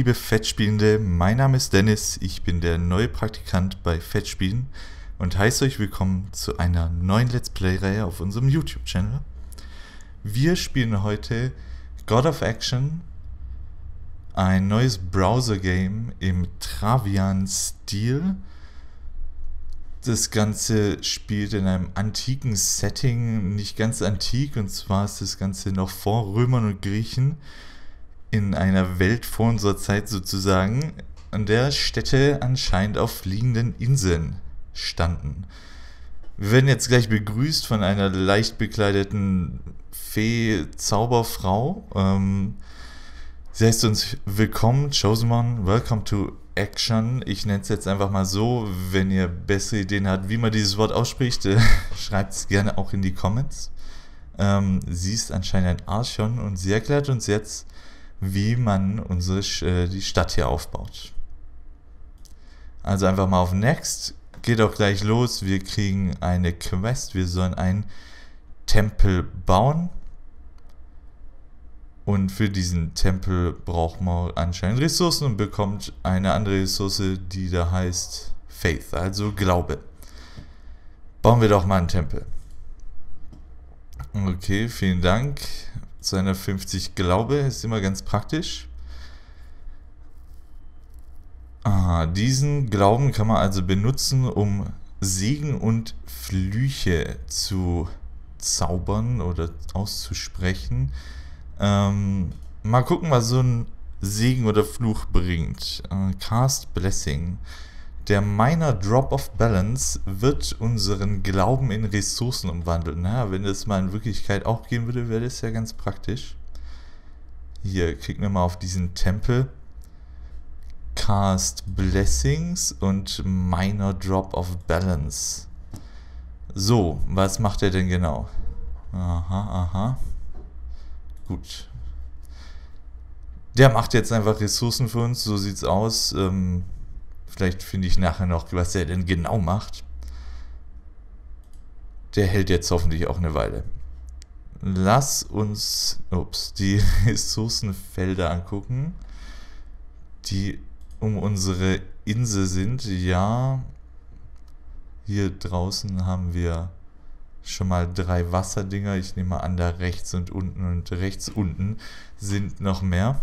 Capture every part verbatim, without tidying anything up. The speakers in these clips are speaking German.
liebe Fettspielende, mein Name ist Dennis, ich bin der neue Praktikant bei Fettspielen und heiße euch willkommen zu einer neuen Let's Play-Reihe auf unserem YouTube-Channel. Wir spielen heute God of Action, ein neues Browser-Game im Travian-Stil. Das Ganze spielt in einem antiken Setting, nicht ganz antik, und zwar ist das Ganze noch vor Römern und Griechen, in einer Welt vor unserer Zeit sozusagen, an der Städte anscheinend auf fliegenden Inseln standen. Wir werden jetzt gleich begrüßt von einer leicht bekleideten Fee-Zauberfrau. Ähm, sie heißt uns willkommen, Chosen One, welcome to Action. Ich nenne es jetzt einfach mal so. Wenn ihr bessere Ideen habt, wie man dieses Wort ausspricht, äh, schreibt es gerne auch in die Comments. Ähm, sie ist anscheinend ein Archon und sie erklärt uns jetzt, wie man unsere äh, die Stadt hier aufbaut. Also einfach mal auf Next. Geht auch gleich los. Wir kriegen eine Quest. Wir sollen einen Tempel bauen. Und für diesen Tempel braucht man anscheinend Ressourcen und bekommt eine andere Ressource, die da heißt Faith, also Glaube. Bauen wir doch mal einen Tempel. Okay, vielen Dank. zweihundertfünfzig Glaube ist immer ganz praktisch. Ah, diesen Glauben kann man also benutzen, um Segen und Flüche zu zaubern oder auszusprechen. Ähm, mal gucken, was so ein Segen oder Fluch bringt. Äh, Cast Blessing. Der Minor Drop of Balance wird unseren Glauben in Ressourcen umwandeln. Naja, wenn das mal in Wirklichkeit auch gehen würde, wäre das ja ganz praktisch. Hier, klicken wir mal auf diesen Tempel. Cast Blessings und Minor Drop of Balance. So, was macht er denn genau? Aha, aha. Gut. Der macht jetzt einfach Ressourcen für uns, so sieht's aus. Ähm, vielleicht finde ich nachher noch, was er denn genau macht. Der hält jetzt hoffentlich auch eine Weile. Lass uns ups, die Ressourcenfelder angucken, die um unsere Insel sind. Ja, hier draußen haben wir schon mal drei Wasserdinger. Ich nehme mal an, da rechts und unten und rechts unten sind noch mehr.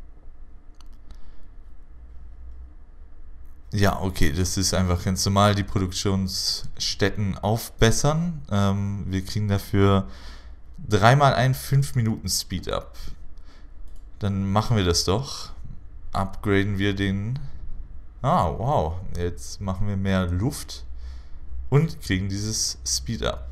Ja, okay, das ist einfach ganz normal. Die Produktionsstätten aufbessern. Ähm, wir kriegen dafür dreimal ein fünf Minuten Speed-Up. Dann machen wir das doch. Upgraden wir den. Ah, wow. Jetzt machen wir mehr Luft und kriegen dieses Speed-Up.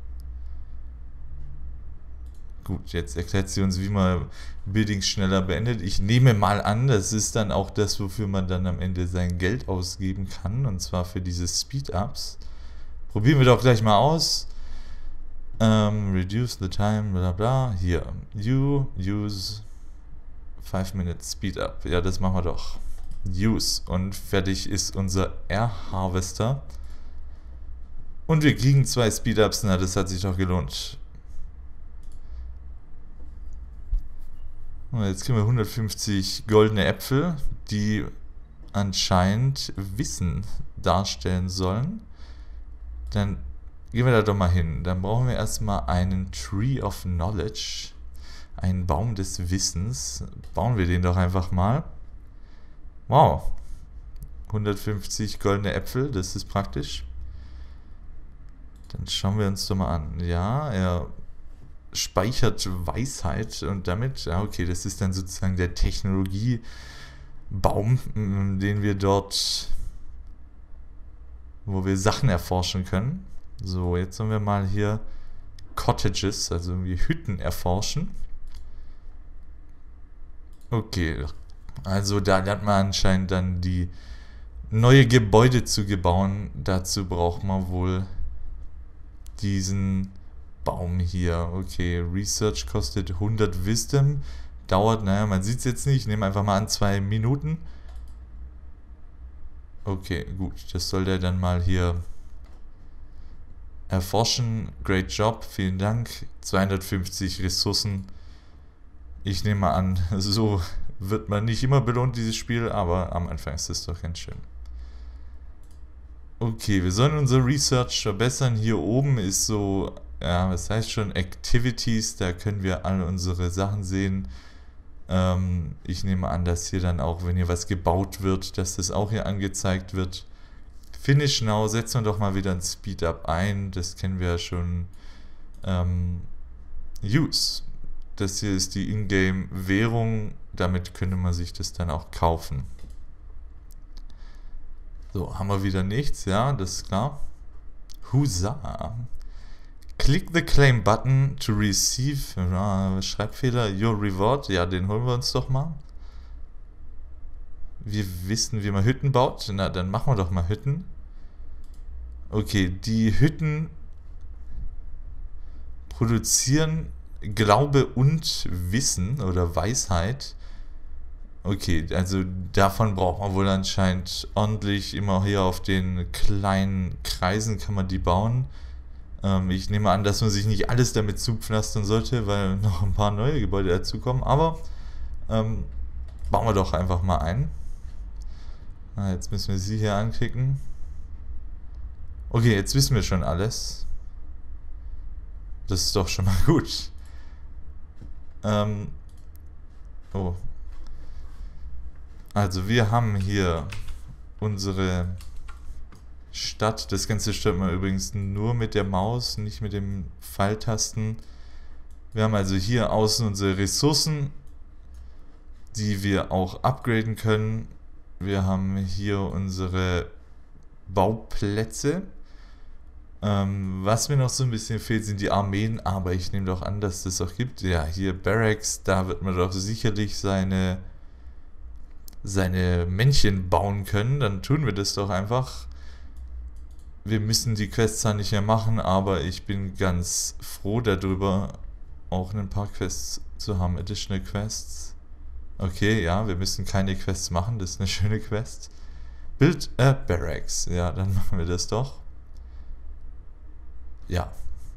Gut, jetzt erklärt sie uns, wie man Buildings schneller beendet. Ich nehme mal an, das ist dann auch das, wofür man dann am Ende sein Geld ausgeben kann. Und zwar für diese Speed-Ups. Probieren wir doch gleich mal aus. Um, reduce the time, bla bla. Hier. You use five minutes Speed-Up. Ja, das machen wir doch. Use. Und fertig ist unser Air Harvester. Und wir kriegen zwei Speed-Ups. Na, das hat sich doch gelohnt. Jetzt kriegen wir hundertfünfzig goldene Äpfel, die anscheinend Wissen darstellen sollen. Dann gehen wir da doch mal hin. Dann brauchen wir erstmal einen Tree of Knowledge, einen Baum des Wissens. Bauen wir den doch einfach mal. Wow, hundertfünfzig goldene Äpfel, das ist praktisch. Dann schauen wir uns doch mal an. Ja, er speichert Weisheit und damit, ja okay, das ist dann sozusagen der Technologiebaum, den wir dort, wo wir Sachen erforschen können. So, jetzt sollen wir mal hier Cottages, also irgendwie Hütten erforschen. Okay, also da lernt man anscheinend dann die neue Gebäude zu bauen. Dazu braucht man wohl diesen Baum hier. Okay, Research kostet hundert Wisdom. Dauert, naja, man sieht es jetzt nicht. Ich nehme einfach mal an, zwei Minuten. Okay, gut. Das soll der dann mal hier erforschen. Great Job, vielen Dank. zweihundertfünfzig Ressourcen. Ich nehme mal an, so wird man nicht immer belohnt, dieses Spiel, aber am Anfang ist es doch ganz schön. Okay, wir sollen unser Research verbessern. Hier oben ist so, ja, was heißt schon, Activities, da können wir alle unsere Sachen sehen. Ähm, ich nehme an, dass hier dann auch, wenn hier was gebaut wird, dass das auch hier angezeigt wird. Finish Now, setzen wir doch mal wieder ein Speed-Up ein, das kennen wir ja schon. Ähm, Use, das hier ist die Ingame-Währung, damit könnte man sich das dann auch kaufen. So, haben wir wieder nichts, ja, das ist klar. Huzzah! Click the Claim Button to receive, äh, Schreibfehler, your reward, ja, den holen wir uns doch mal. Wir wissen, wie man Hütten baut, na, dann machen wir doch mal Hütten. Okay, die Hütten produzieren Glaube und Wissen oder Weisheit. Okay, also davon braucht man wohl anscheinend ordentlich. Immer hier auf den kleinen Kreisen kann man die bauen. Ähm, ich nehme an, dass man sich nicht alles damit zupflastern sollte, weil noch ein paar neue Gebäude dazukommen. Aber ähm, bauen wir doch einfach mal ein. Ah, jetzt müssen wir sie hier anklicken. Okay, jetzt wissen wir schon alles. Das ist doch schon mal gut. Ähm, oh. Also wir haben hier unsere Stadt. Das Ganze stört man übrigens nur mit der Maus, nicht mit den Pfeiltasten. Wir haben also hier außen unsere Ressourcen, die wir auch upgraden können. Wir haben hier unsere Bauplätze. Ähm, was mir noch so ein bisschen fehlt, sind die Armeen, aber ich nehme doch an, dass es das auch gibt. Ja, hier Barracks, da wird man doch sicherlich seine, seine Männchen bauen können. Dann tun wir das doch einfach. Wir müssen die Quests zwar nicht mehr machen, aber ich bin ganz froh darüber, auch ein paar Quests zu haben. Additional Quests. Okay, ja, wir müssen keine Quests machen, das ist eine schöne Quest. Build a Barracks. Ja, dann machen wir das doch. Ja.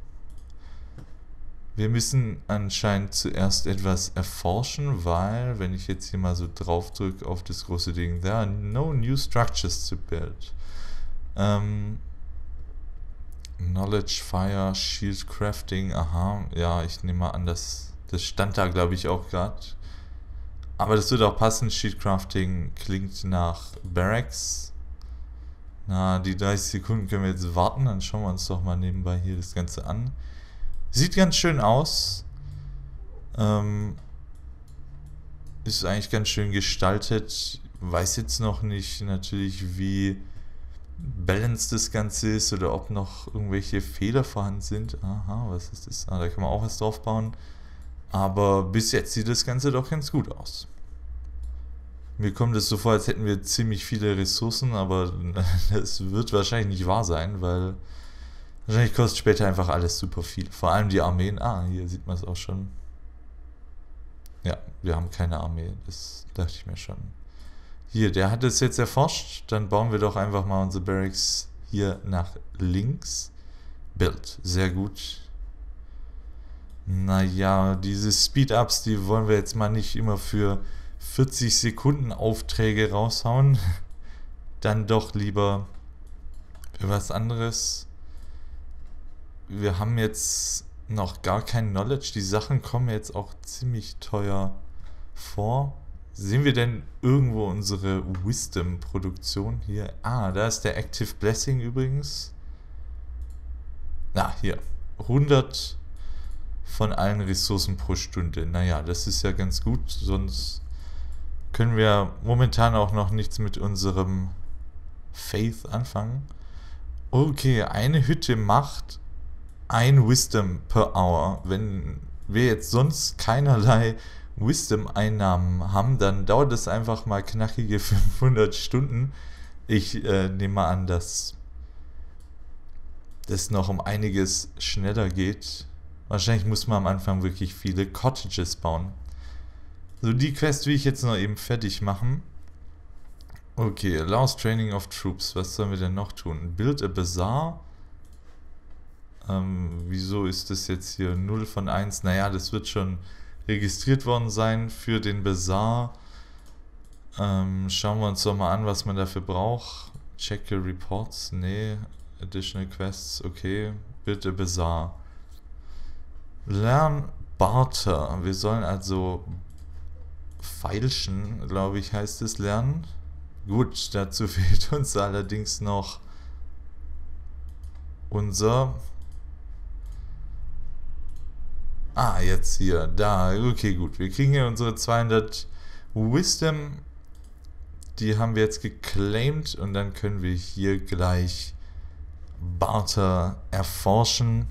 Wir müssen anscheinend zuerst etwas erforschen, weil, wenn ich jetzt hier mal so drauf drücke auf das große Ding, there are no new structures to build. Ähm, Knowledge, Fire, Shield Crafting, aha, ja, ich nehme mal an, dass das stand da, glaube ich, auch gerade. Aber das wird auch passen, Shield Crafting klingt nach Barracks. Na, die dreißig Sekunden können wir jetzt warten, dann schauen wir uns doch mal nebenbei hier das Ganze an. Sieht ganz schön aus. Ähm, ist eigentlich ganz schön gestaltet. Weiß jetzt noch nicht natürlich, wie balanced das Ganze ist oder ob noch irgendwelche Fehler vorhanden sind. Aha, was ist das? Ah, da kann man auch was drauf bauen. Aber bis jetzt sieht das Ganze doch ganz gut aus. Mir kommt es so vor, als hätten wir ziemlich viele Ressourcen, aber das wird wahrscheinlich nicht wahr sein, weil wahrscheinlich kostet später einfach alles super viel. Vor allem die Armeen. Ah, hier sieht man es auch schon. Ja, wir haben keine Armee, das dachte ich mir schon. Hier, der hat es jetzt erforscht, dann bauen wir doch einfach mal unsere Barracks hier nach links. Build, sehr gut. Naja, diese Speed-Ups, die wollen wir jetzt mal nicht immer für vierzig Sekunden Aufträge raushauen. Dann doch lieber für was anderes. Wir haben jetzt noch gar kein Knowledge. Die Sachen kommen jetzt auch ziemlich teuer vor. Sehen wir denn irgendwo unsere Wisdom-Produktion hier? Ah, da ist der Active Blessing übrigens. Na, hier. hundert von allen Ressourcen pro Stunde. Naja, das ist ja ganz gut, sonst können wir momentan auch noch nichts mit unserem Faith anfangen. Okay, eine Hütte macht ein Wisdom per Hour. Wenn wir jetzt sonst keinerlei Wisdom-Einnahmen haben, dann dauert es einfach mal knackige fünfhundert Stunden. Ich äh, nehme mal an, dass das noch um einiges schneller geht. Wahrscheinlich muss man am Anfang wirklich viele Cottages bauen. So, die Quest will ich jetzt noch eben fertig machen. Okay, allows training of troops. Was sollen wir denn noch tun? Build a bazaar. Ähm, wieso ist das jetzt hier null von eins? Naja, das wird schon registriert worden sein für den Bazaar. Ähm, schauen wir uns doch mal an, was man dafür braucht. Check your reports. Nee. Additional quests. Okay. Bitte Bazaar. Lern Barter. Wir sollen also feilschen, glaube ich, heißt es, lernen. Gut, dazu fehlt uns allerdings noch unser... Ah, jetzt hier, da, okay, gut. Wir kriegen hier unsere zweihundert Wisdom. Die haben wir jetzt geclaimed und dann können wir hier gleich Barter erforschen.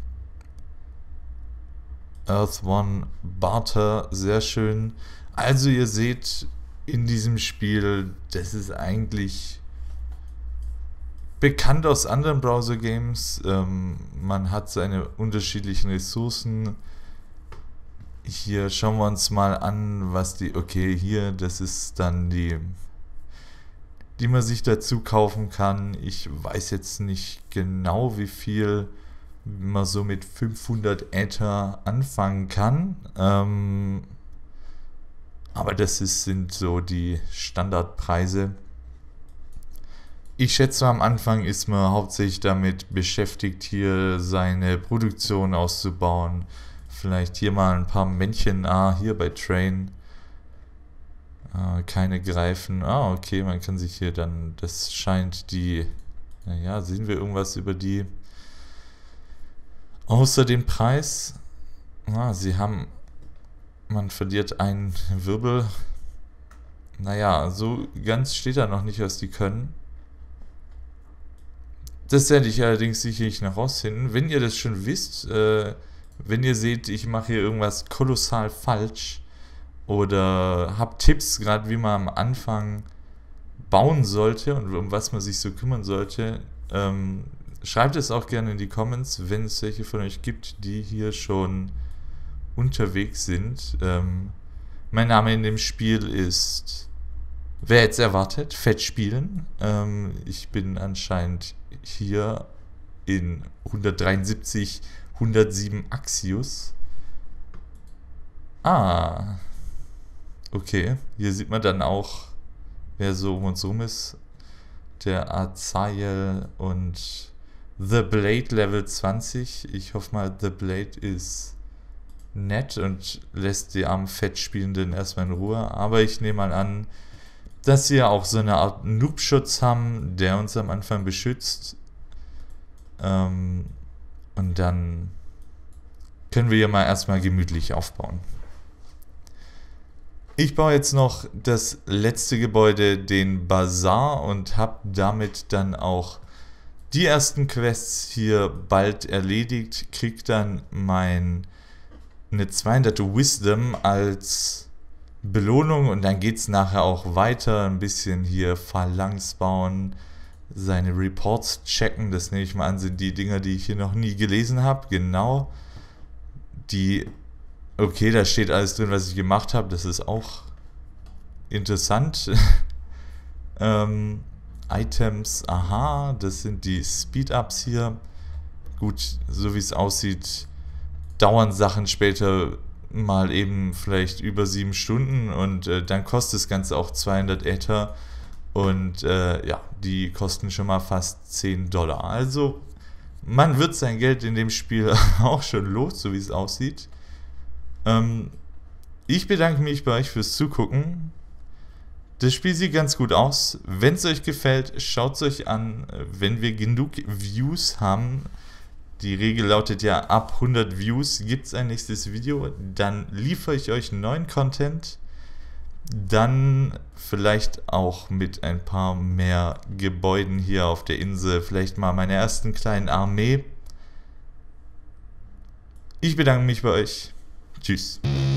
Earth One Barter, sehr schön. Also ihr seht in diesem Spiel, das ist eigentlich bekannt aus anderen Browser-Games. Ähm, man hat seine unterschiedlichen Ressourcen. Hier schauen wir uns mal an, was die... Okay, hier, das ist dann die... die man sich dazu kaufen kann. Ich weiß jetzt nicht genau, wie viel man so mit fünfhundert Äther anfangen kann. Ähm, aber das ist, sind so die Standardpreise. Ich schätze, am Anfang ist man hauptsächlich damit beschäftigt, hier seine Produktion auszubauen. Vielleicht hier mal ein paar Männchen. Ah, hier bei Train. Ah, keine Greifen. Ah, okay, man kann sich hier dann... Das scheint die... Naja, sehen wir irgendwas über die... Außer dem Preis? Ah, sie haben... Man verliert einen Wirbel. Naja, so ganz steht da noch nicht, was die können. Das werde ich allerdings sicherlich noch rausfinden. Wenn ihr das schon wisst, äh, wenn ihr seht, ich mache hier irgendwas kolossal falsch oder habt Tipps, gerade wie man am Anfang bauen sollte und um was man sich so kümmern sollte, ähm, schreibt es auch gerne in die Comments, wenn es welche von euch gibt, die hier schon unterwegs sind. Ähm, mein Name in dem Spiel ist, wer jetzt erwartet, Fett spielen. Ähm, ich bin anscheinend hier in hundertdreiundsiebzig, hundertsieben Axios. Ah, okay. Hier sieht man dann auch, wer so um uns rum ist. Der Azael und The Blade Level zwanzig. Ich hoffe mal, The Blade ist nett und lässt die armen Fettspielenden erstmal in Ruhe. Aber ich nehme mal an, dass sie ja auch so eine Art Noob-Schutz haben, der uns am Anfang beschützt. Ähm, und dann können wir hier mal erstmal gemütlich aufbauen. Ich baue jetzt noch das letzte Gebäude, den Bazaar, und habe damit dann auch die ersten Quests hier bald erledigt. Krieg dann mein eine zweihundert Wisdom als Belohnung und dann geht es nachher auch weiter. Ein bisschen hier Phalanx bauen, seine Reports checken. Das nehme ich mal an, sind die Dinger, die ich hier noch nie gelesen habe. Genau. Die... Okay, da steht alles drin, was ich gemacht habe. Das ist auch interessant. ähm, Items, aha, das sind die Speed-Ups hier. Gut, so wie es aussieht, dauern Sachen später mal eben vielleicht über sieben Stunden und äh, dann kostet das Ganze auch zweihundert Äther und äh, ja, die kosten schon mal fast zehn Dollar. Also, man wird sein Geld in dem Spiel auch schon los, so wie es aussieht. Ähm, ich bedanke mich bei euch fürs Zugucken. Das Spiel sieht ganz gut aus. Wenn es euch gefällt, schaut es euch an. Wenn wir genug Views haben, die Regel lautet ja, ab hundert Views gibt es ein nächstes Video, dann liefere ich euch neuen Content. Dann vielleicht auch mit ein paar mehr Gebäuden hier auf der Insel. Vielleicht mal meine ersten kleinen Armee. Ich bedanke mich bei euch. Tschüss.